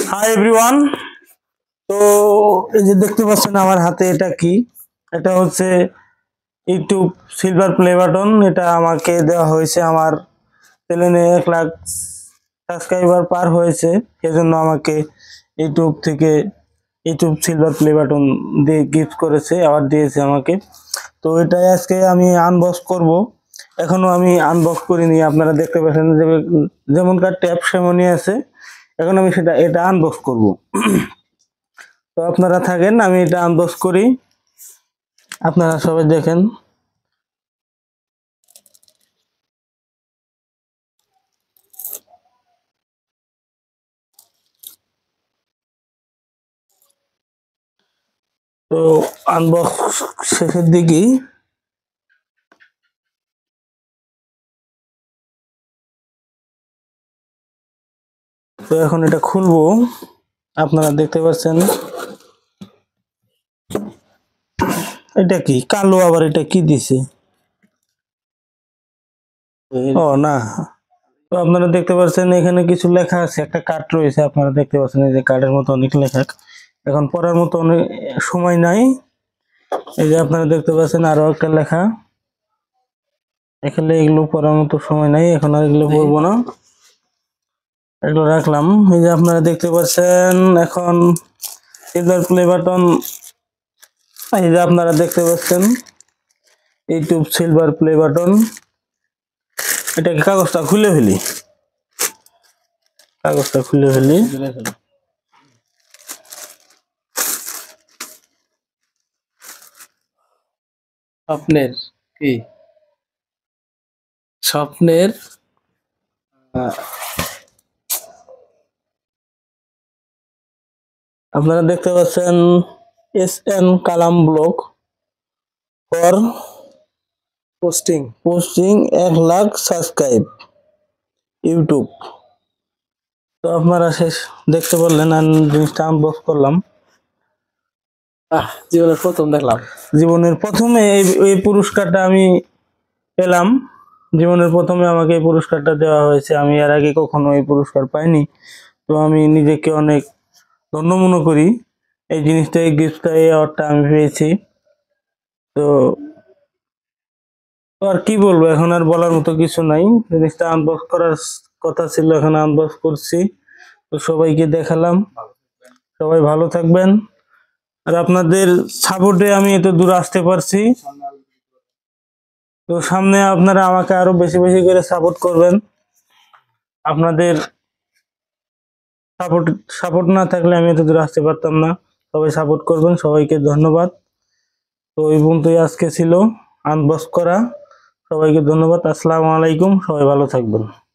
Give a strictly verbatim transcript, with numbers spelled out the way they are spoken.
Hi everyone. তো এই যে দেখতে পাচ্ছেন আমার হাতে এটা কি, এটা হচ্ছে ইউটিউব সিলভার প্লে বাটন। এটা আমাকে দেওয়া হয়েছে, আমার চ্যানেলে এক লাখ সাবস্ক্রাইবার পার হয়েছে, সেজন্য আমাকে ইউটিউব থেকে ইউটিউব সিলভার প্লে বাটন দিয়ে গিফট করেছে, অ্যাওয়ার্ড দিয়েছে আমাকে। তো এটাই আজকে আমি আনবক্স করব। এখনো আমি আনবক্স করিনি, আপনারা দেখতে পাচ্ছেন যে যেমনকার ট্যাপ সেমনই আছে। এখন আমি সেটা এটা আনবক্স করব। তো আপনারা থাকেন, আমি এটা আনবক্স করি, আপনারা সবাই দেখেন। তো আনবক্স শেষের দিকেই তো এখন এটা খুলবো, আপনারা দেখতে পাচ্ছেন। এটা কি কালো, আবার এটা কি দিছে? ও না, তো আপনারা দেখতে পাচ্ছেন এখানে কিছু লেখা আছে, একটা কার্ড রয়েছে, আপনারা দেখতে পাচ্ছেন এই যে কার্ডের মতো অনেক লেখা। এখন পড়ার মতো অনেক সময় নাই। এই যে আপনারা দেখতে পাচ্ছেন আরো একটা লেখা, এখানে এগুলো পড়ার মতো সময় নাই, এখন আর এগুলো পড়বো না, এগুলো রাখলাম। এই যে আপনারা দেখতে পাচ্ছেন এখন সিলভার প্লে বাটন। এই যে আপনারা দেখতে পাচ্ছেন ইউটিউব সিলভার প্লে বাটন। এটাকে কাগজটা খুলে ফেলি, কাগজটা খুলে ফেলি। স্বপ্নের কি স্বপ্নের আপনারা দেখতে পাচ্ছেন S N Kalam blog for posting posting এক লাখ সাবস্ক্রাইব ইউটিউব। তো আপনারা শেষ দেখতে পারলেন, আর জিনিসটা আনবক্স করলাম। আহ জীবনের প্রথম দেখলাম, জীবনের প্রথমে এই এই পুরস্কারটা আমি পেলাম। জীবনের প্রথমে আমাকে এই পুরস্কারটা দেওয়া হয়েছে, আমি এর আগে কখনো এই পুরস্কার পাইনি। তো আমি নিজেকে অনেক ধন্য মনে করি, এই জিনিসটা, এই গিফটটা, এই অ্যাওয়ার্ডটা আমি পেয়েছি। তো আর কি বলবো, এখন আর বলার মতো কিছু নাই। জিনিসটা আনবক্স করার কথা ছিল, এখন আনবক্স করছি। তো সবাইকে দেখালাম, সবাই ভালো থাকবেন। আর আপনাদের সাপোর্টে আমি এত দূর আসতে পারছি। তো সামনে আপনারা আমাকে আরো বেশি বেশি করে সাপোর্ট করবেন। আপনাদের সাপোর্ট সাপোর্ট না থাকলে আমি এত দূর আসতে পারতাম না। সবাই সাপোর্ট করবেন, সবাইকে ধন্যবাদ। তো এই পর্যন্তই আজকে ছিল আনবক্স করা। সবাইকে ধন্যবাদ, আসসালামু আলাইকুম, সবাই ভালো থাকবেন।